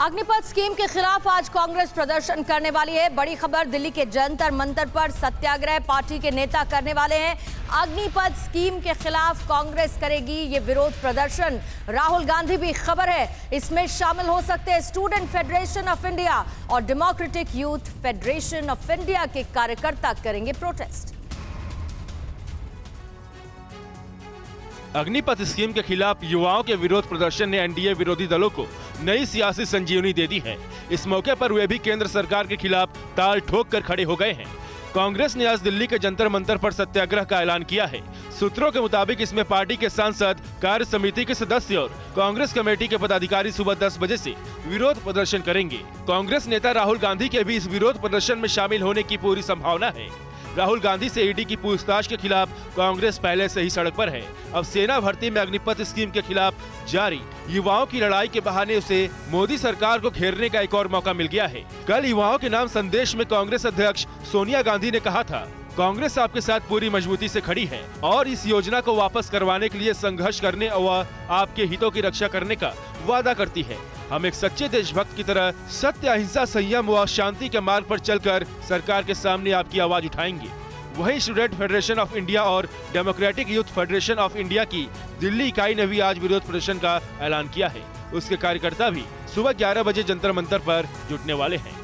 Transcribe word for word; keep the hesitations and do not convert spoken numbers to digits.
Agnipath scheme के खिलाफ आज कांग्रेस प्रदर्शन करने वाली है। बड़ी खबर, दिल्ली के जंतर मंतर पर सत्याग्रह पार्टी के नेता करने वाले हैं। अग्निपथ स्कीम के खिलाफ कांग्रेस करेगी ये विरोध प्रदर्शन। राहुल गांधी भी खबर है, इसमें शामिल हो सकते हैं स्टूडेंट फेडरेशन ऑफ इंडिया और Democratic Youth Federation of India के कार्यकर्ता करेंगे प्रोटेस्ट। अग्निपथ स्कीम के खिलाफ युवाओं के विरोध प्रदर्शन ने एनडीए विरोधी दलों को नई सियासी संजीवनी दे दी है। इस मौके पर वे भी केंद्र सरकार के खिलाफ ताल ठोक कर खड़े हो गए हैं। कांग्रेस ने आज दिल्ली के जंतर मंतर पर सत्याग्रह का ऐलान किया है। सूत्रों के मुताबिक इसमें पार्टी के सांसद, कार्य समिति के सदस्य और कांग्रेस कमेटी के पदाधिकारी सुबह दस बजे से विरोध प्रदर्शन करेंगे। कांग्रेस नेता राहुल गांधी के भी इस विरोध प्रदर्शन में शामिल होने की पूरी संभावना है। राहुल गांधी से ईडी की पूछताछ के खिलाफ कांग्रेस पहले से ही सड़क पर है। अब सेना भर्ती में अग्निपथ स्कीम के खिलाफ जारी युवाओं की लड़ाई के बहाने उसे मोदी सरकार को घेरने का एक और मौका मिल गया है। कल युवाओं के नाम संदेश में कांग्रेस अध्यक्ष सोनिया गांधी ने कहा था, कांग्रेस आपके साथ पूरी मजबूती से खड़ी है और इस योजना को वापस करवाने के लिए संघर्ष करने और आपके हितों की रक्षा करने का वादा करती है। हम एक सच्चे देशभक्त की तरह सत्य, अहिंसा, संयम व शांति के मार्ग पर चलकर सरकार के सामने आपकी आवाज उठाएंगे। वहीं स्टूडेंट फेडरेशन ऑफ इंडिया और Democratic Youth Federation of India की दिल्ली इकाई ने भी आज विरोध प्रदर्शन का ऐलान किया है। उसके कार्यकर्ता भी सुबह ग्यारह बजे जंतर मंतर पर जुटने वाले हैं।